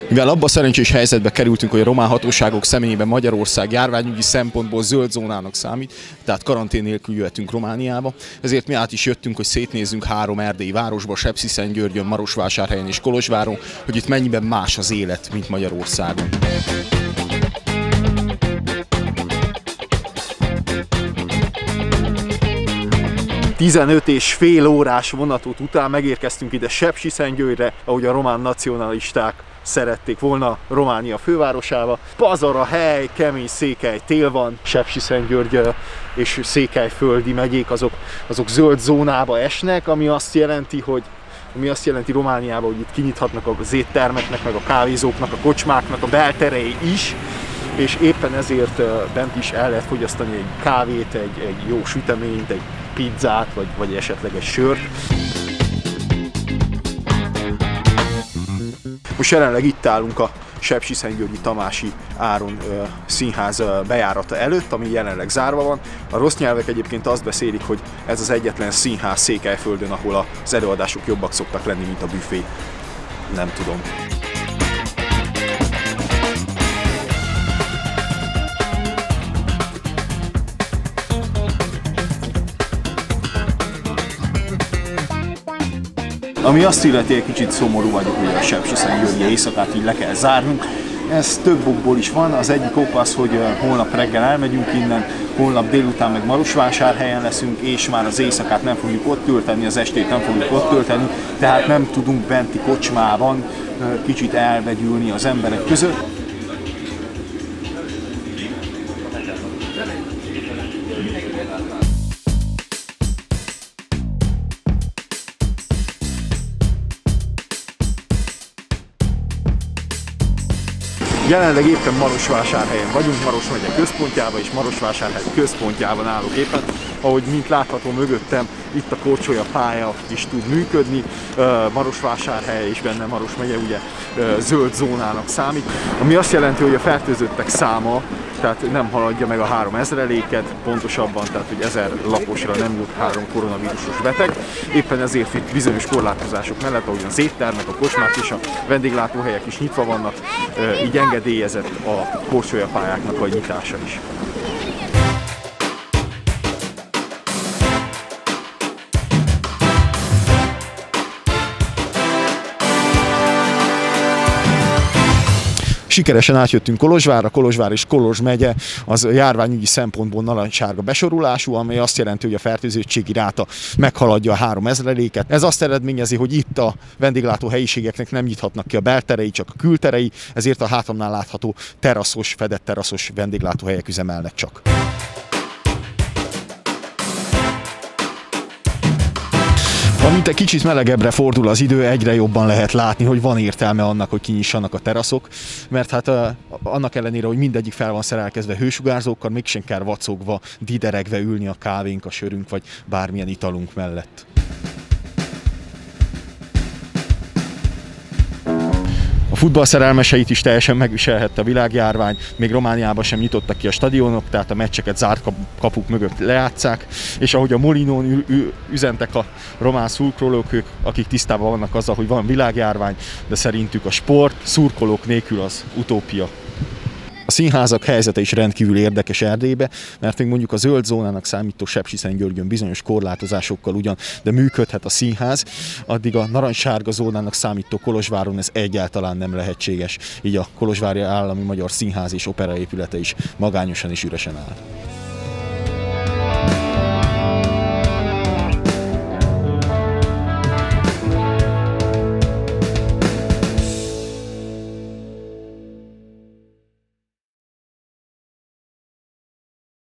Mivel abba a szerencsés helyzetbe kerültünk, hogy a román hatóságok személyében Magyarország járványügyi szempontból zöld zónának számít, tehát karantén nélkül jöhetünk Romániába, ezért mi át is jöttünk, hogy szétnézzünk 3 erdélyi városba, Sepsiszentgyörgyön, Marosvásárhelyen és Kolozsváron, hogy itt mennyiben más az élet, mint Magyarországon. 15,5 órás vonatot után megérkeztünk ide Sepsiszentgyörgyre, ahogy a román nacionalisták szerették volna Románia fővárosába. Pazar a hely, kemény székely tél van, Sepsiszentgyörgy és székelyföldi megyék azok zöld zónába esnek, ami azt jelenti Romániában, hogy itt kinyithatnak az éttermeknek, meg a kávézóknak, a kocsmáknak a belterei is, és éppen ezért bent is el lehet fogyasztani egy kávét, egy jó süteményt, egy pizzát, vagy esetleg egy sört. Most jelenleg itt állunk a Sepsiszentgyörgyi Tamási Áron színház bejárata előtt, ami jelenleg zárva van. A rossz nyelvek egyébként azt beszélik, hogy ez az egyetlen színház Székelyföldön, ahol az előadások jobbak szoktak lenni, mint a büfé. Nem tudom. Ami azt illeti, egy kicsit szomorú vagyok, hogy a Sepsiszentgyörgyi éjszakát így le kell zárnunk. Ez több okból is van. Az egyik ok az, hogy holnap reggel elmegyünk innen, holnap délután meg Marosvásárhelyen leszünk, és már az éjszakát nem fogjuk ott tölteni, az estét nem fogjuk ott tölteni, tehát nem tudunk benti kocsmában kicsit elvegyülni az emberek között. Jelenleg éppen Marosvásárhelyen vagyunk, Maros megye központjában, és Marosvásárhely központjában állok éppen. Ahogy mint látható mögöttem, itt a korcsolya pálya is tud működni. Marosvásárhely és benne Maros megye ugye zöld zónának számít, ami azt jelenti, hogy a fertőzöttek száma tehát nem haladja meg a 3000-et, pontosabban, tehát hogy 1000 laposra nem jut 3 koronavírusos beteg. Éppen ezért itt bizonyos korlátozások mellett, ahogy az éttermek, a kocsmák és a vendéglátóhelyek is nyitva vannak, így engedélyezett a korcsolyapályáknak a nyitása is. Sikeresen átjöttünk Kolozsvárra, Kolozsvár és Kolozs megye az járványügyi szempontból narancssárga besorolású, ami azt jelenti, hogy a fertőzöttségi ráta meghaladja a 3000-et. Ez azt eredményezi, hogy itt a vendéglátó helyiségeknek nem nyithatnak ki a belterei, csak a külterei, ezért a hátamnál látható teraszos, fedett teraszos vendéglátóhelyek üzemelnek csak. Amint egy kicsit melegebbre fordul az idő, egyre jobban lehet látni, hogy van értelme annak, hogy kinyissanak a teraszok, mert hát annak ellenére, hogy mindegyik fel van szerelkezve hősugárzókkal, mégsem kell vacogva, dideregve ülni a kávénk, a sörünk vagy bármilyen italunk mellett. A futball szerelmeseit is teljesen megviselhette a világjárvány, még Romániában sem nyitottak ki a stadionok, tehát a meccseket zárt kapuk mögött lejátsszák, és ahogy a Molinón üzentek a román szurkolók, ők, akik tisztában vannak azzal, hogy van világjárvány, de szerintük a sport szurkolók nélkül az utópia. A színházak helyzete is rendkívül érdekes Erdélybe, mert még mondjuk a zöld zónának számító Sepsiszentgyörgyön bizonyos korlátozásokkal ugyan, de működhet a színház, addig a narancssárga zónának számító Kolozsváron ez egyáltalán nem lehetséges, így a Kolozsvári Állami Magyar Színház és Operaépülete is magányosan és üresen áll.